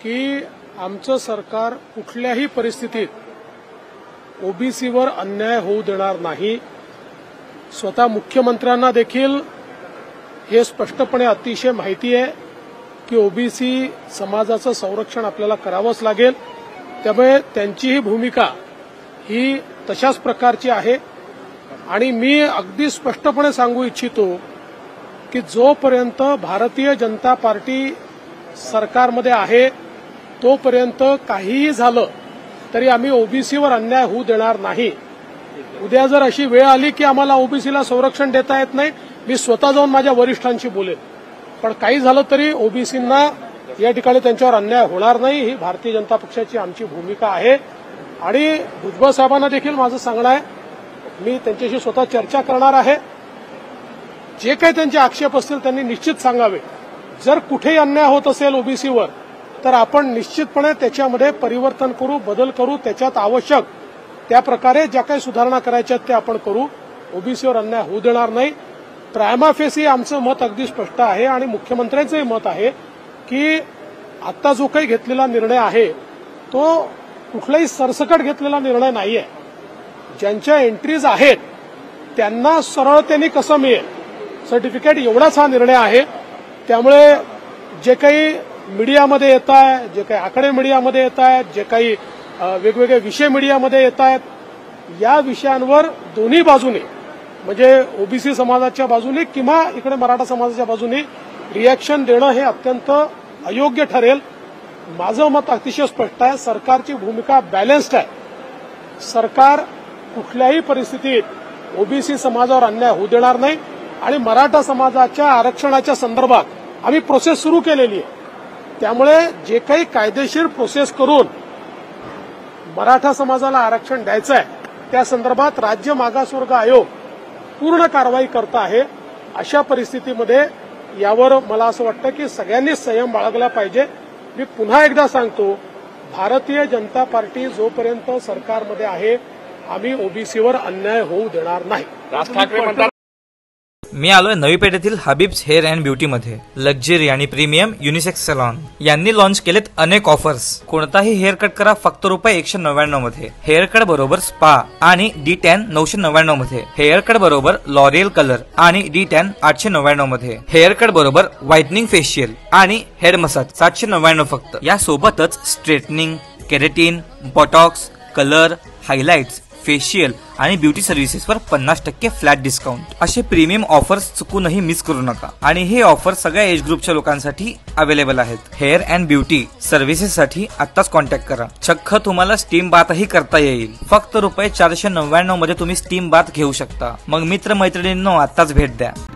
की आमचं सरकार कुठल्याही परिस्थितीत ओबीसीवर अन्याय होऊ देणार नाही। स्वतः मुख्यमंत्र्यांना देखील हे स्पष्टपणे अतिशय माहिती आहे की ओबीसी समाजाचं संरक्षण आपल्याला करावंच लागेल। त्यामुळे त्यांची ही भूमिका ही तशाच प्रकारची आहे आणि मी अगदी स्पष्टपणे सांगू इच्छितो की जोपर्यंत भारतीय जनता पार्टी सरकारमध्ये आहे तोपर्यंत काहीही झालं तरी आम्ही ओबीसीवर अन्याय होऊ देणार नाही। उद्या जर अशी वेळ आली की आम्हाला ओबीसीला संरक्षण देता येत नाही, मी स्वतः जाऊन माझ्या वरिष्ठांशी बोलेन, पण काही झालं तरी ओबीसींना या ठिकाणी त्यांच्यावर अन्याय होणार नाही, ही भारतीय जनता पक्षाची आमची भूमिका आहे। आणि भुजबळ साहेबांना देखील माझं सांगणं आहे, मी त्यांच्याशी स्वतः चर्चा करणार आहे। जे काही त्यांचे आक्षेप असतील त्यांनी निश्चित सांगावे। जर कुठेही अन्याय होत असेल ओबीसीवर तर आपण निश्चितपणे त्याच्यामध्ये परिवर्तन करू, बदल करू, त्याच्यात आवश्यक त्या प्रकारे ज्या काही सुधारणा करायच्या त्या आपण करू। ओबीसीवर अन्याय होऊ देणार नाही। प्रायमा फेसी आमचं मत अगदी स्पष्ट आहे आणि मुख्यमंत्र्यांचंही मत आहे की आता जो काही घेतलेला निर्णय आहे तो कुठलाही सरसकट घेतलेला निर्णय नाहीये। ज्यांच्या एंट्रीज आहेत त्यांना सरळतेने कसं मिळेल सर्टिफिकेट एवढाच हा निर्णय आहे। त्यामुळे जे काही मीडियामध्ये येत आहे, जे काही आकडे मीडियामध्ये येत आहेत, जे काही वेगवेगळे विषय मीडियामध्ये येत आहेत, या विषयांवर दोन्ही बाजूने म्हणजे ओबीसी समाजाच्या बाजूने किंवा इकडे मराठा समाजाच्या बाजूने रिएक्शन देणं हे अत्यंत अयोग्य ठरेल। माझं मत अतिशय स्पष्ट आहे, सरकारची भूमिका बॅलन्स्ड आहे। सरकार कुठल्याही परिस्थितीत ओबीसी समाजावर अन्याय होऊ देणार नाही आणि मराठा समाजाच्या आरक्षणाच्या संदर्भात आम्ही प्रोसेस सुरू केलेली आहे। त्यामुळे जे काही कायदेशीर प्रोसेस करून मराठा समाजाला आरक्षण द्यायचं आहे त्या संदर्भात राज्य मागासवर्ग आयोग पूर्ण कारवाई करत आहे। अशा परिस्थितीमध्ये यावर मला असं वाटतं की सगळ्यांनी संयम बाळगला पाहिजे। मी पुन्हा एकदा सांगतो, भारतीय जनता पार्टी जोपर्यंत सरकारमध्ये आहे आम्ही ओबीसीवर अन्याय होऊ देणार नाही। राज ठाकरे म्हणतात, मी आलोय नवी पेठेतील हबीब्स हेअर अँड ब्युटी मध्ये। लक्झरी आणि प्रीमियम युनिसेक्स सलॉन यांनी लॉन्च केलेत अनेक ऑफर्स। कोणताही हेअर कट करा फक्त ₹199 मध्ये। हेअर कट बरोबर स्पा आणि D10 999 मध्ये। हेअर कट बरोबर लॉरियल कलर आणि D10 899 मध्ये। हेअर कट बरोबर व्हाइटनिंग फेशियल आणि हेड मसाज 799 फक्त। या सोबतच straightening, keratin, botox, colour, highlights, facial आणि ब्युटी सर्व्हिसेसवर 50% फ्लॅट डिस्काउंट। असे प्रीमियम ऑफर्स चुकूनही मिस करू नका आणि हे ऑफर सगळ्या एज ग्रुपच्या लोकांसाठी अवेलेबल आहेत। हेअर अँड ब्युटी सर्व्हिसेससाठी आत्ताच कॉन्टॅक्ट करा। चक्क तुम्हाला स्टीम बाथही करता येईल। फक्त ₹499 मध्ये तुम्ही स्टीम बाथ घेऊ शकता। मग मित्र मैत्रिणींनो आत्ताच भेट द्या।